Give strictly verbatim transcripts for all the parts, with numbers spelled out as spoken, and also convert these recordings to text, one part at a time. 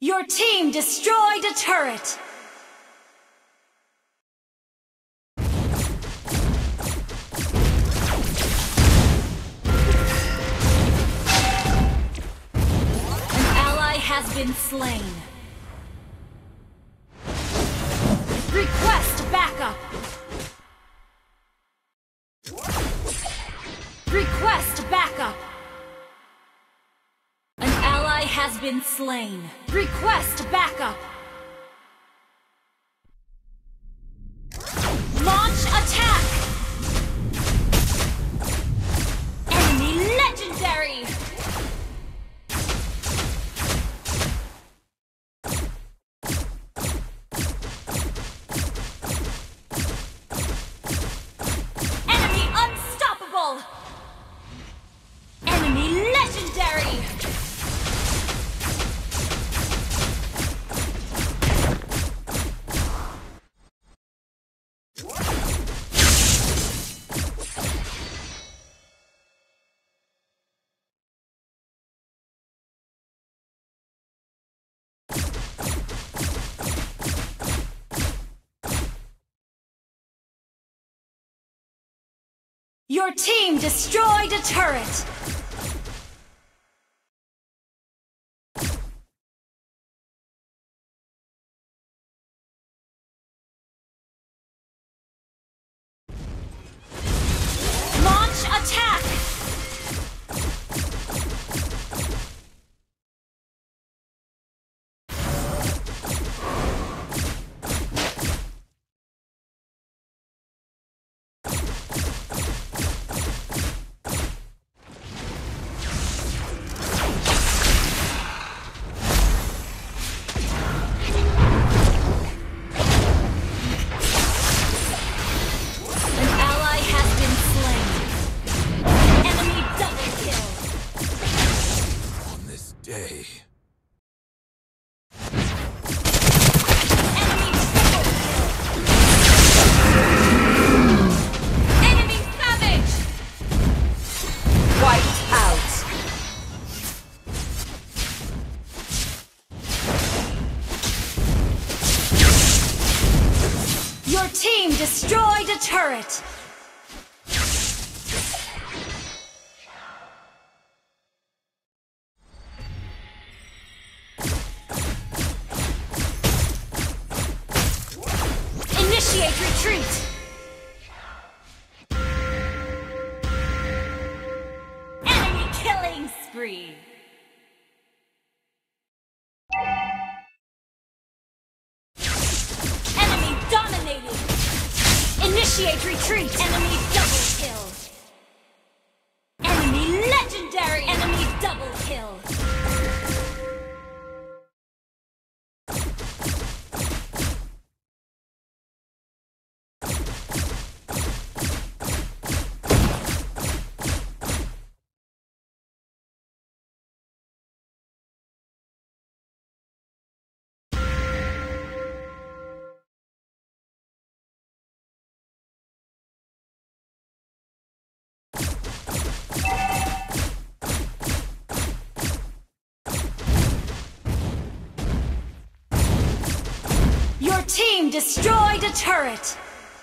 Your team destroyed a turret! An ally has been slain. Request backup! Request backup! An ally has been slain. Request backup! Launch attack! Enemy legendary! Enemy unstoppable! Enemy legendary! Your team destroyed a turret! Launch attack! Day. Enemy triple kill! Enemy savage! Wiped out. Your team destroyed a turret! Initiate retreat! Enemy killing spree! Enemy dominating! Initiate retreat! Enemy double kill! Enemy legendary! Enemy double kill! Your team destroyed a turret!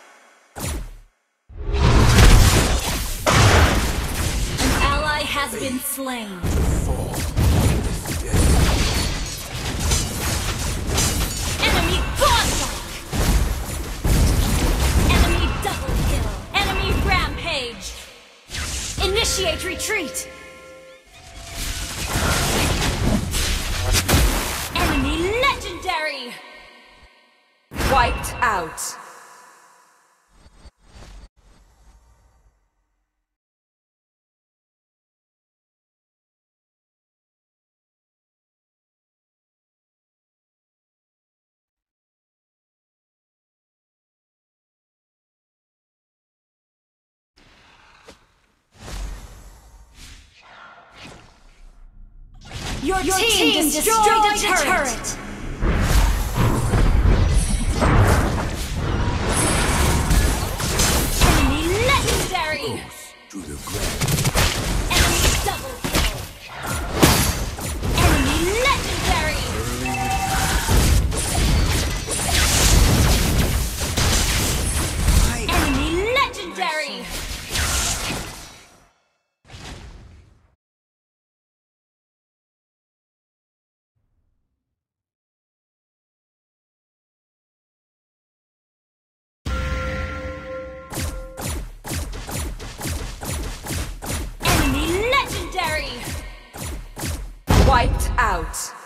An ally has been slain. Fall. Enemy godlike! Enemy double kill! Enemy rampage! Initiate retreat! Enemy legendary! Wiped out. Your, Your team, team destroyed, destroyed a turret! turret. To the ground. Enemy double kill! Enemy legendary! Early out.